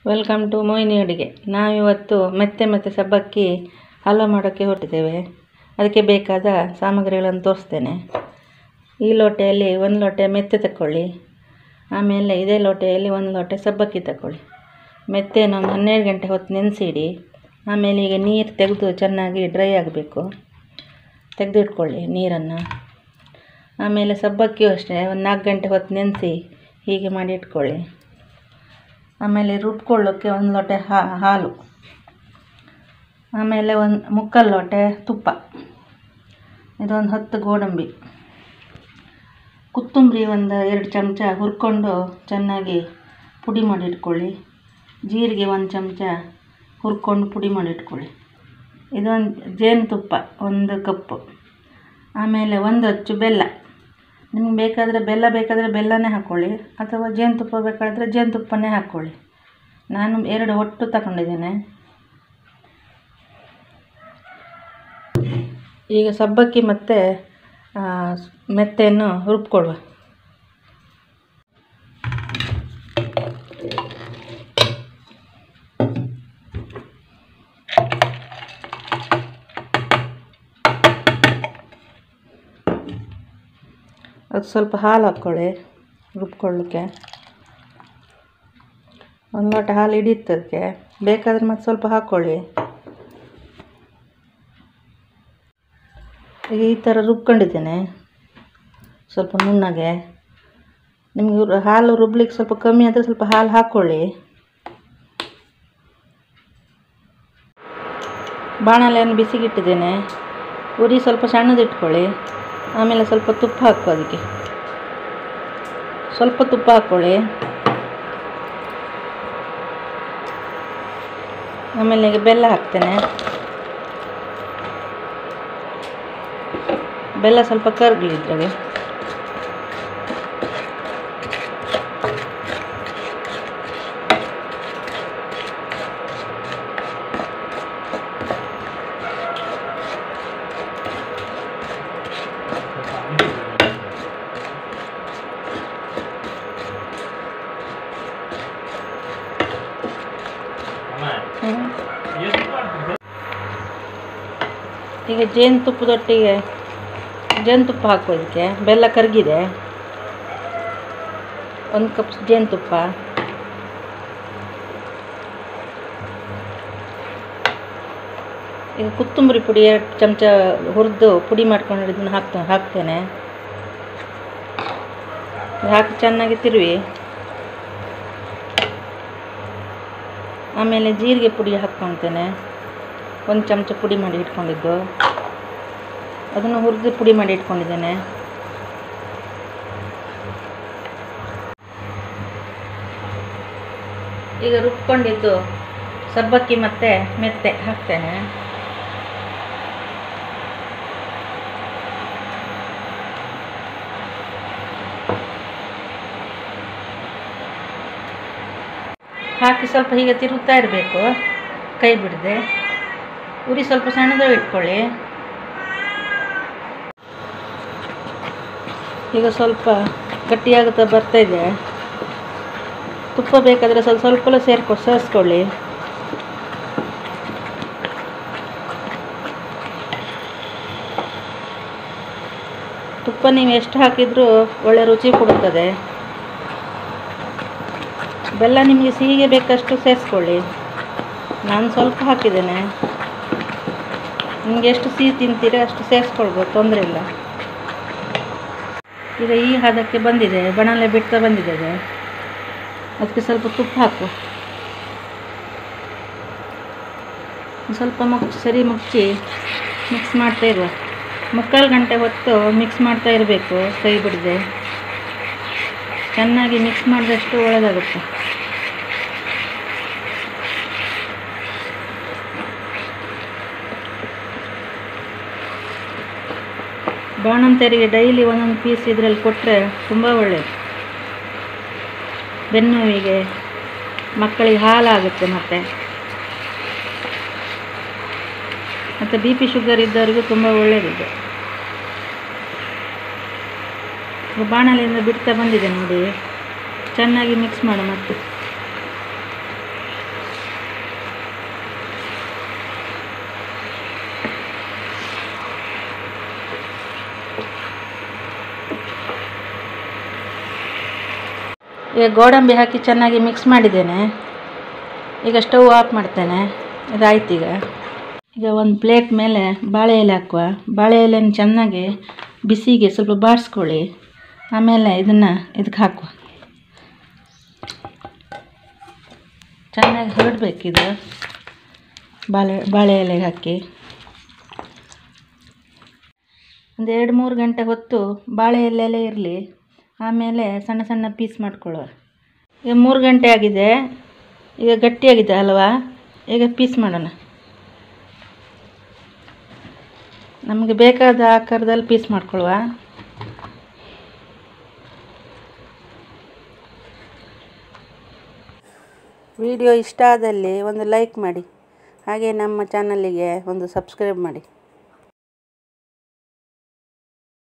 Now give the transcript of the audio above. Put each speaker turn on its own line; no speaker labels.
Welcome to Mohini ಅಡುಗೆ. ನಾವಿವತ್ತು ಮೆತ್ತೆ ಸಬ್ಬಕ್ಕಿ ಹಲ್ವಾ ಮಾಡೋಕ್ಕೆ ಹೊರಟಿದ್ದೇವೆ. ಅದಕ್ಕೆ ಬೇಕಾದ ಸಾಮಗ್ರಿಗಳನ್ನು ತೋರಿಸ್ತೇನೆ. ಈ ಲೋಟೆಯಲ್ಲಿ 1 ಲೋಟೆ ಮೆತ್ತೆ ತಗೊಳ್ಳಿ. ಆಮೇಲೆ ಇದೇ ಲೋಟೆಯಲ್ಲಿ 1 ಲೋಟೆ ಸಬ್ಬಕ್ಕಿ ತಗೊಳ್ಳಿ. ಮೆತ್ತೆನ 12 ಗಂಟೆ ಹೊತ್ತು ನೆನೆಸಿಡಿ. ಆಮೇಲೆ ಈಗ ನೀರು ತೆಗೆದು ಚೆನ್ನಾಗಿ ಡ್ರೈ ಆಗಬೇಕು, ತೆಗೆದಿಟ್ಕೊಳ್ಳಿ ನೀರನ್ನು. ಆಮೇಲೆ ಸಬ್ಬಕ್ಕಿಯೂ ಅಷ್ಟೇ 4 ಗಂಟೆ ಹೊತ್ತು ನೆನೆಸಿ ಹೀಗೆ ಮಾಡಿ ಇಟ್ಕೊಳ್ಳಿ. ಆಮೇಲೆ ರುಬ್ಕೊಳ್ಳೋಕ್ಕೆ 1 ಲೋಟೆ ಹಾಲು, ಆಮೇಲೆ 1/4 ಲೋಟೆ ತುಪ್ಪ, ಇದೊಂದು 10 ಗೋಡಂಬಿ, ಕೊತ್ತಂಬರಿ 2 ಚಮಚ ಹುರ್ಕೊಂಡು ಚೆನ್ನಾಗಿ ಪುಡಿ ಮಾಡಿ ಇಟ್ಕೊಳ್ಳಿ. ಜೀರಿಗೆ 1 ಚಮಚ ಹುರ್ಕೊಂಡು ಪುಡಿ ಮಾಡಿ ಇಟ್ಕೊಳ್ಳಿ. ಇದೊಂದು ಜೇನುತುಪ್ಪ 1 ಕಪ್ಪು, ಆಮೇಲೆ 1 ಅಚ್ಚು ಬೆಲ್ಲ. ನಿಮ್ಗೆ ಬೇಕಾದರೆ ಬೆಲ್ಲನೇ ಹಾಕ್ಕೊಳ್ಳಿ, ಅಥವಾ ಜೇನುತುಪ್ಪ ಬೇಕಾದರೆ ಜೇನುತುಪ್ಪನೇ ಹಾಕ್ಕೊಳ್ಳಿ. ನಾನು 2 ಒಟ್ಟು ತಗೊಂಡಿದ್ದೇನೆ. ಈಗ ಸಬ್ಬಕ್ಕಿ ಮತ್ತು ಮೆತ್ತೆಯನ್ನು ರುಬ್ಕೊಳ್ಳುವ. ಅದು ಸ್ವಲ್ಪ ಹಾಲು ಹಾಕ್ಕೊಳ್ಳಿ ರುಬ್ಕೊಳ್ಳೋಕ್ಕೆ. 1 ಲೋಟ ಹಾಲು ಹಿಡಿಯುತ್ತದಕ್ಕೆ, ಬೇಕಾದರೆ ಮತ್ತೆ ಸ್ವಲ್ಪ ಹಾಕ್ಕೊಳ್ಳಿ. ಈಗ ಈ ಥರ ರುಬ್ಕೊಂಡಿದ್ದೇನೆ ಸ್ವಲ್ಪ ನುಣ್ಣಗೆ. ನಿಮಗೆ ಹಾಲು ರುಬ್ಲಿಕ್ಕೆ ಸ್ವಲ್ಪ ಕಮ್ಮಿ ಆದರೆ ಸ್ವಲ್ಪ ಹಾಲು ಹಾಕ್ಕೊಳ್ಳಿ. ಬಾಣಲೆಯನ್ನು ಬಿಸಿಗಿಟ್ಟಿದ್ದೇನೆ, ಉರಿ ಸ್ವಲ್ಪ ಸಣ್ಣದಿಟ್ಕೊಳ್ಳಿ. ಆಮೇಲೆ ಸ್ವಲ್ಪ ತುಪ್ಪ ಹಾಕು, ಅದಕ್ಕೆ ಸ್ವಲ್ಪ ತುಪ್ಪ ಹಾಕ್ಕೊಳ್ಳಿ. ಆಮೇಲೆ ಈಗ ಬೆಲ್ಲ ಹಾಕ್ತೇನೆ. ಬೆಲ್ಲ ಸ್ವಲ್ಪ ಕರಗಲಿ ಇದ್ರಾಗೆ. ಈಗ ಜೇನುತುಪ್ಪದೊಟ್ಟಿಗೆ ಜೇನುತುಪ್ಪ ಹಾಕೋದಕ್ಕೆ ಬೆಲ್ಲ ಕರಗಿದೆ. 1 ಕಪ್ ಜೇನುತುಪ್ಪ, ಈಗ ಕೊತ್ತಂಬರಿ ಪುಡಿ 2 ಚಮಚ ಹುರಿದು ಪುಡಿ ಮಾಡ್ಕೊಂಡಿದ್ದನ್ನು ಹಾಕ್ತೇನೆ. ಹಾಕಿ ಚೆನ್ನಾಗಿ ತಿರುವಿ. ಆಮೇಲೆ ಜೀರಿಗೆ ಪುಡಿ ಹಾಕ್ಕೊಳ್ತೇನೆ, 1 ಚಮಚ ಪುಡಿ ಮಾಡಿ ಇಟ್ಕೊಂಡಿದ್ದು, ಅದನ್ನು ಹುರಿದು ಪುಡಿ ಮಾಡಿ ಇಟ್ಕೊಂಡಿದ್ದೇನೆ. ಈಗ ರುಬ್ಕೊಂಡಿದ್ದು ಸಬ್ಬಕ್ಕಿ ಮತ್ತು ಮೆತ್ತೆ ಹಾಕ್ತೇನೆ. ಹಾಕಿ ಸ್ವಲ್ಪ ಹೀಗೆ ತಿರುಗ್ತಾ ಇರಬೇಕು, ಕೈ ಬಿಡದೆ. ಉರಿ ಸ್ವಲ್ಪ ಸಣ್ಣದಾಗಿ ಇಟ್ಕೊಳ್ಳಿ. ಈಗ ಸ್ವಲ್ಪ ಗಟ್ಟಿಯಾಗುತ್ತಾ ಬರ್ತಾ ಇದೆ. ತುಪ್ಪ ಬೇಕಾದರೆ ಸ್ವಲ್ಪ ಸೇರಿಸ್ಕೊಳ್ಳಿ. ತುಪ್ಪ ನೀವು ಎಷ್ಟು ಹಾಕಿದರೂ ಒಳ್ಳೆ ರುಚಿ ಕೊಡುತ್ತದೆ. ಬೆಲ್ಲ ನಿಮಗೆ ಸಿಹಿಗೆ ಬೇಕಷ್ಟು ಸೇರಿಸ್ಕೊಳ್ಳಿ. ನಾನು ಸ್ವಲ್ಪ ಹಾಕಿದ್ದೇನೆ. ನಿಮಗೆ ಎಷ್ಟು ಸಿಹಿ ತಿಂತೀರಿ ಅಷ್ಟು ಸೇರಿಸ್ಕೊಳ್ಬೋದು, ತೊಂದರೆ ಇಲ್ಲ. ಈಗ ಈ ಹದಕ್ಕೆ ಬಂದಿದೆ, ಬಣಲೆ ಬಿಡ್ತಾ ಬಂದಿದೆ. ಅದಕ್ಕೆ ಸ್ವಲ್ಪ ತುಪ್ಪ ಹಾಕು. ಸ್ವಲ್ಪ ಮುಚ್ಚಿ ಮಿಕ್ಸ್ ಮಾಡ್ತಾ ಇರುವ. 3/4 ಗಂಟೆ ಹೊತ್ತು ಮಿಕ್ಸ್ ಮಾಡ್ತಾ ಇರಬೇಕು, ಕೈ ಬಿಡದೆ. ಚೆನ್ನಾಗಿ ಮಿಕ್ಸ್ ಮಾಡಿದಷ್ಟು ಒಳ್ಳೆಯದಾಗುತ್ತೆ. ಬಾಣಂತಿಯರಿಗೆ ಡೈಲಿ 1 ಪೀಸ್ ಇದರಲ್ಲಿ ಕೊಟ್ಟರೆ ತುಂಬ ಒಳ್ಳೆಯದು. ಬೆನ್ನುವಿಗೆ, ಮಕ್ಕಳಿಗೆ ಹಾಲಾಗುತ್ತೆ. ಮತ್ತು BP ಶುಗರ್ ಇದ್ದವರಿಗೂ ತುಂಬ ಒಳ್ಳೆಯದಿದೆ. ಬಾಣಲೆಯಿಂದ ಬಿಡ್ತಾ ಬಂದಿದೆ ನೋಡಿ. ಚೆನ್ನಾಗಿ ಮಿಕ್ಸ್ ಮಾಡು. ಮತ್ತೆ ಈಗ ಗೋಡಂಬಿ ಹಾಕಿ ಚೆನ್ನಾಗಿ ಮಿಕ್ಸ್ ಮಾಡಿದ್ದೇನೆ. ಈಗ ಸ್ಟವ್ ಆಫ್ ಮಾಡ್ತೇನೆ. ಇದಾಯ್ತು. ಈಗ ಒಂದು ಪ್ಲೇಟ್ ಮೇಲೆ ಬಾಳೆ ಎಲೆ ಹಾಕುವ. ಬಾಳೆ ಎಲೆನ ಚೆನ್ನಾಗಿ ಬಿಸಿಗೆ ಸ್ವಲ್ಪ ಬಾಡಿಸ್ಕೊಳ್ಳಿ. ಆಮೇಲೆ ಇದಕ್ಕೆ ಹಾಕುವ. ಚೆನ್ನಾಗಿ ಹರಡಬೇಕಿದು ಬಾಳೆ ಎಲೆಗೆ ಹಾಕಿ. ಒಂದು 2-3 ಗಂಟೆ ಹೊತ್ತು ಬಾಳೆ ಎಲೆ ಇರಲಿ. ಆಮೇಲೆ ಸಣ್ಣ ಸಣ್ಣ ಪೀಸ್ ಮಾಡ್ಕೊಳ್ಳುವ. ಈಗ 3 ಗಂಟೆ ಆಗಿದೆ. ಈಗ ಗಟ್ಟಿಯಾಗಿದೆ ಅಲ್ವಾ? ಈಗ ಪೀಸ್ ಮಾಡೋಣ. ನಮಗೆ ಬೇಕಾದ ಆಕಾರದಲ್ಲಿ ಪೀಸ್ ಮಾಡ್ಕೊಳ್ಳುವ. ವಿಡಿಯೋ ಇಷ್ಟ ಆದಲ್ಲಿ ಒಂದು ಲೈಕ್ ಮಾಡಿ. ಹಾಗೆ ನಮ್ಮ ಚಾನಲಿಗೆ ಒಂದು ಸಬ್ಸ್ಕ್ರೈಬ್ ಮಾಡಿ.